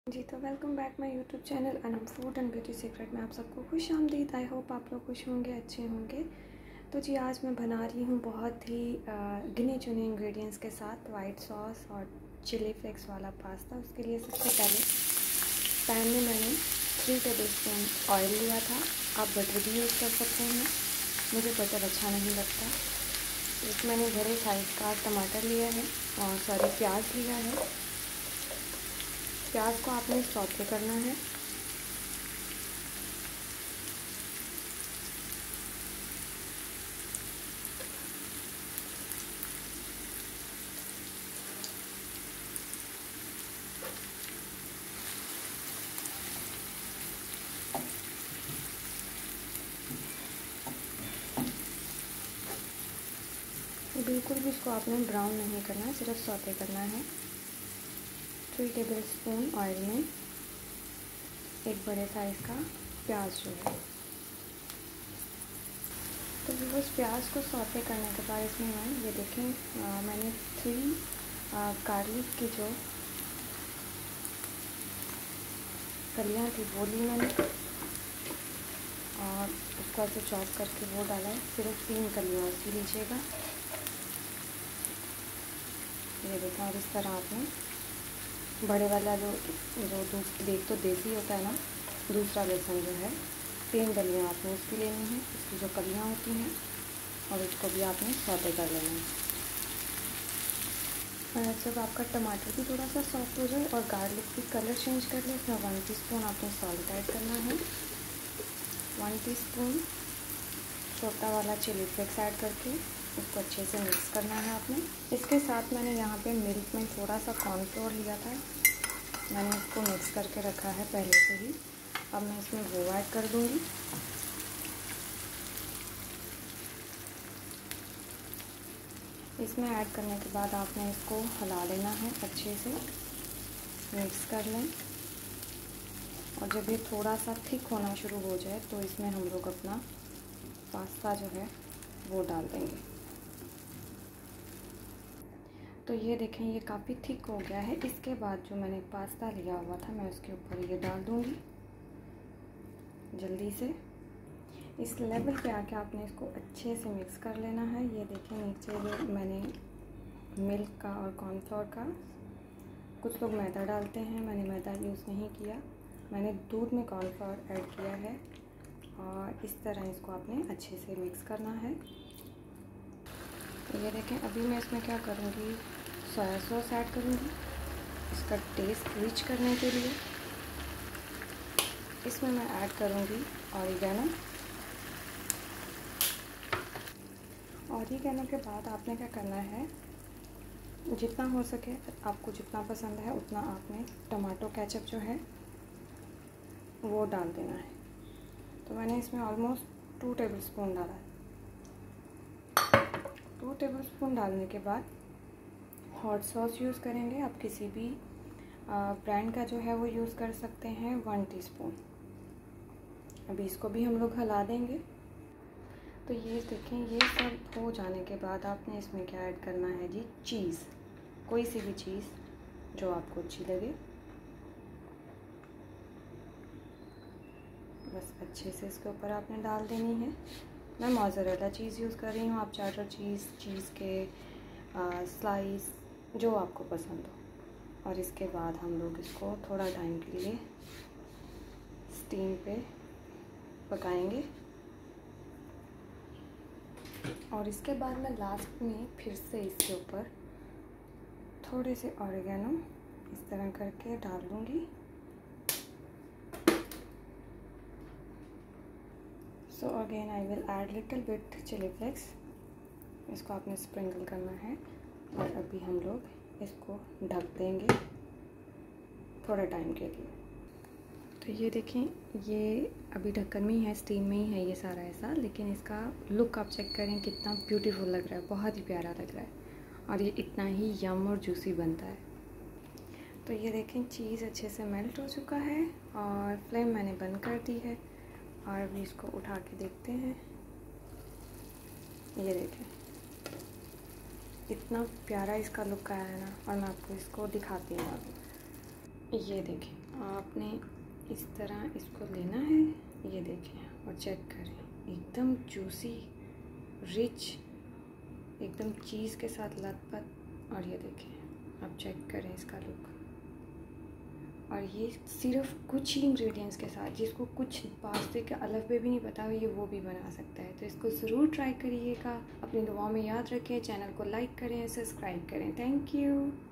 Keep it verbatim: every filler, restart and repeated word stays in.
जी तो welcome back my YouTube channel Anam food and beauty secret में आप सबको खुश आमदीद। आई होप आप लोग खुश होंगे, अच्छे होंगे। तो जी आज मैं बना रही हूँ बहुत ही गिने चुने इंग्रेडिएंट्स के साथ वाइट सॉस और चिली फ्लेक्स वाला पास्ता। उसके लिए सबसे पहले पैन में मैंने थ्री टेबल स्पून ऑयल लिया था। आप बटर भी यूज़ कर सकते हैं, मुझे बटर अच्छा नहीं लगता। एक मैंने बड़े साइज़ का टमाटर लिया है और सॉरी प्याज लिया है। प्याज को आपने सौते करना है। बिल्कुल भी इसको आपने ब्राउन नहीं करना है, सिर्फ सौते करना है। थ्री टेबल स्पून ऑयल में एक बड़े साइज़ का प्याज जो है, तो बस प्याज को सौते करने के बाद इसमें मैं ये देखें आ, मैंने थ्री गार्लिक की जो कलियाँ थी वो ली मैंने और उसको ऐसे चॉप करके वो डाला है। सिर्फ तीन कलियाँ उसकी लीजिएगा, ये देखा। और इस तरह आपने बड़े वाला जो जो देख तो देसी होता है ना, दूसरा बेसन जो है, तीन कलियाँ आपने उसकी लेनी है, इसकी जो कलियाँ होती हैं, और इसको भी आपने सौते कर लेना है। जब आपका टमाटर भी थोड़ा सा सॉफ्ट हो जाए और गार्लिक भी कलर चेंज कर ले, इसमें वन टीस्पून आपने सॉल्ट ऐड करना है। वन टीस्पून छोटा वाला चिली फ्लेक्स ऐड करके इसको अच्छे से मिक्स करना है आपने। इसके साथ मैंने यहाँ पे मिल्क में थोड़ा सा कॉर्नफ्लोर लिया था, मैंने इसको मिक्स करके रखा है पहले से ही। अब मैं इसमें वो ऐड कर दूँगी। इसमें ऐड करने के बाद आपने इसको हिला लेना है, अच्छे से मिक्स कर लें। और जब ये थोड़ा सा थिक होना शुरू हो जाए तो इसमें हम लोग अपना पास्ता जो है वो डाल देंगे। तो ये देखें, ये काफ़ी थिक हो गया है। इसके बाद जो मैंने पास्ता लिया हुआ था मैं उसके ऊपर ये डाल दूँगी जल्दी से। इस लेवल पे आके आपने इसको अच्छे से मिक्स कर लेना है। ये देखें नीचे जो मैंने मिल्क का और कॉर्नफ्लोर का, कुछ लोग मैदा डालते हैं, मैंने मैदा यूज़ नहीं किया, मैंने दूध में कॉर्नफ्लोर ऐड किया है। और इस तरह इसको आपने अच्छे से मिक्स करना है। ये देखें, अभी मैं इसमें क्या करूँगी, सोया सॉस ऐड करूँगी इसका टेस्ट रिच करने के लिए। इसमें मैं ऐड करूँगी ऑरिगेनो। ऑरिगेनो के बाद आपने क्या करना है, जितना हो सके आपको जितना पसंद है उतना आपने टमाटो केचप जो है वो डाल देना है। तो मैंने इसमें ऑलमोस्ट टू टेबल स्पून डाला है। टू टेबल स्पून डालने के बाद हॉट सॉस यूज़ करेंगे, आप किसी भी ब्रांड का जो है वो यूज़ कर सकते हैं, वन टीस्पून। अभी इसको भी हम लोग हिला देंगे। तो ये देखें, ये सब हो जाने के बाद आपने इसमें क्या ऐड करना है जी, चीज़, कोई सी भी चीज़ जो आपको अच्छी लगे, बस अच्छे से इसके ऊपर आपने डाल देनी है। मैं मोज़रेला चीज़ यूज़ कर रही हूँ, आप चाटर चीज़, चीज़ के आ, स्लाइस, जो आपको पसंद हो। और इसके बाद हम लोग इसको थोड़ा टाइम के लिए स्टीम पे पकाएंगे। और इसके बाद मैं लास्ट में फिर से इसके ऊपर थोड़े से ऑरिगेनो इस तरह करके डाल दूँगी। So again I will add little bit chilli flakes, इसको आपने स्प्रिंकल करना है। और अभी हम लोग इसको ढक देंगे थोड़े टाइम के लिए। तो ये देखें, ये अभी ढक्कन में ही है, स्टीम में ही है ये सारा ऐसा, लेकिन इसका लुक आप चेक करें कितना ब्यूटीफुल लग रहा है, बहुत ही प्यारा लग रहा है। और ये इतना ही यम और जूसी बनता है। तो ये देखें, चीज़ अच्छे से मेल्ट हो चुका है और फ्लेम मैंने बंद कर दी है। और अभी इसको उठा के देखते हैं। ये देखें इतना प्यारा इसका लुक आया है ना। और मैं आपको इसको दिखाती हूँ अभी। ये देखें, आपने इस तरह इसको लेना है, ये देखें और चेक करें, एकदम जूसी, रिच, एकदम चीज़ के साथ लथपथ। और ये देखें, आप चेक करें इसका लुक। और ये सिर्फ कुछ ही इंग्रेडिएंट्स के साथ, जिसको कुछ पास्ते के अलग भी नहीं पता हो, ये वो भी बना सकता है। तो इसको ज़रूर ट्राई करिएगा, अपनी दुआओं में याद रखें, चैनल को लाइक करें, सब्सक्राइब करें। Thank you.